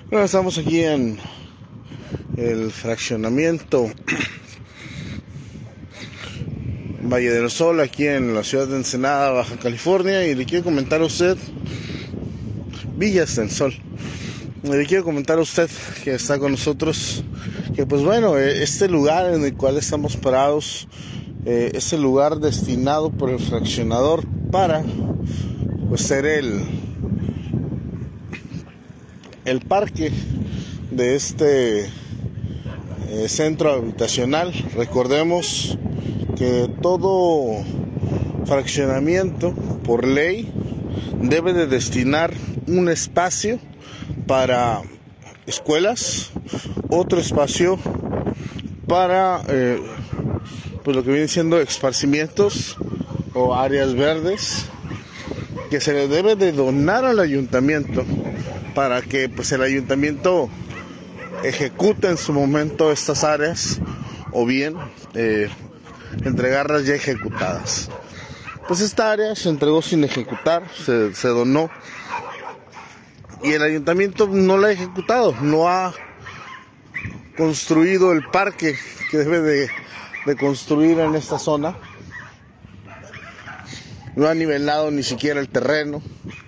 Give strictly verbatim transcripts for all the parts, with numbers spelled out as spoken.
Bueno, estamos aquí en el fraccionamiento Valle del Sol, aquí en la ciudad de Ensenada, Baja California, y le quiero comentar a usted, Villas del Sol, y le quiero comentar a usted que está con nosotros, que pues bueno, este lugar en el cual estamos parados, eh, es el lugar destinado por el fraccionador para pues ser el el parque de este eh, centro habitacional. Recordemos que todo fraccionamiento por ley debe de destinar un espacio para escuelas, otro espacio para eh, pues lo que viene siendo esparcimientos o áreas verdes, que se le debe de donar al ayuntamiento para que pues el ayuntamiento ejecute en su momento estas áreas, o bien eh, entregarlas ya ejecutadas. Pues esta área se entregó sin ejecutar, se, se donó, y el ayuntamiento no la ha ejecutado, no ha construido el parque que debe de, de construir en esta zona, no ha nivelado ni siquiera el terreno.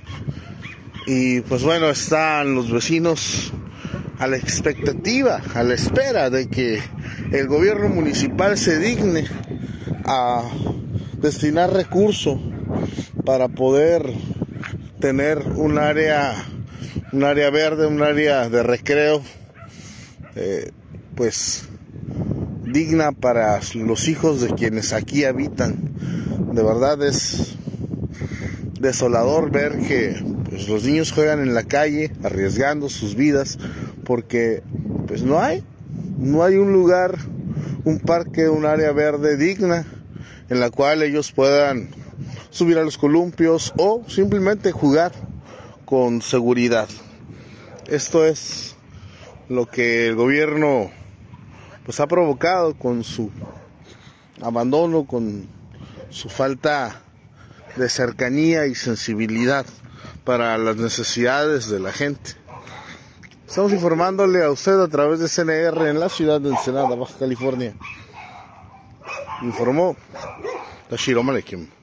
Y pues bueno, están los vecinos a la expectativa, a la espera de que el gobierno municipal se digne a destinar recursos para poder tener un área, un área verde, un área de recreo, eh, pues digna para los hijos de quienes aquí habitan. De verdad es desolador ver que pues los niños juegan en la calle arriesgando sus vidas porque pues no hay no hay un lugar, un parque, un área verde digna en la cual ellos puedan subir a los columpios o simplemente jugar con seguridad. Esto es lo que el gobierno pues ha provocado con su abandono, con su falta de cercanía y sensibilidad para las necesidades de la gente. Estamos informándole a usted a través de C N R en la ciudad de Ensenada, Baja California. Informó Tashiro Malekim.